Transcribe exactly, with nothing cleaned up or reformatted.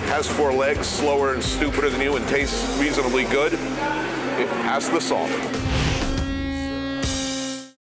has four legs, slower and stupider than you, and tastes reasonably good, it has the salt.